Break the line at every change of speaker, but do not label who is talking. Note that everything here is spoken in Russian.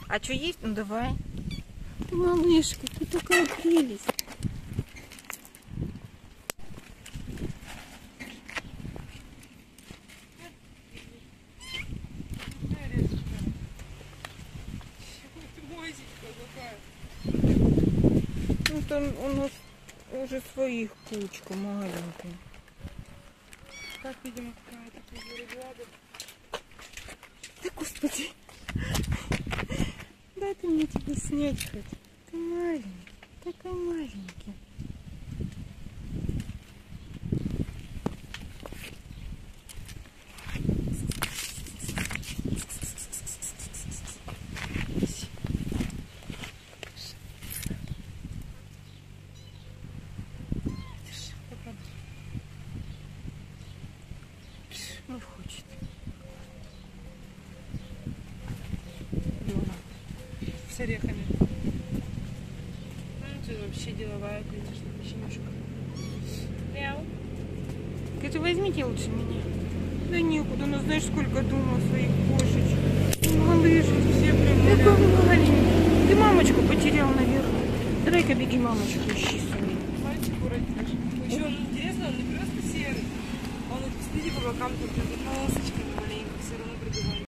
А что есть? Ну давай. Ты, малышка, ты такая прелесть. Ну там у нас уже своих кучка маленькая.
Так, видимо, какая-то переглада.
Да господи. Дай ты мне тебя снять хоть. Ты маленький, такой маленький. Ну, хочет.
С орехами. Ну, ты вообще деловая, конечно, печенюшка. Мяу.
Ты возьмите лучше меня. Да некуда, ну знаешь, сколько дома своих кошечек. Малышки, все прям такой маленький. Ты мамочку потерял, наверное. Давай-ка беги мамочку ищи свою.
Мальчик уродишь. Еще он интересно, он не просто серый. Он, вот, смотрите, по бокам тут полосочками маленько все равно прибывает.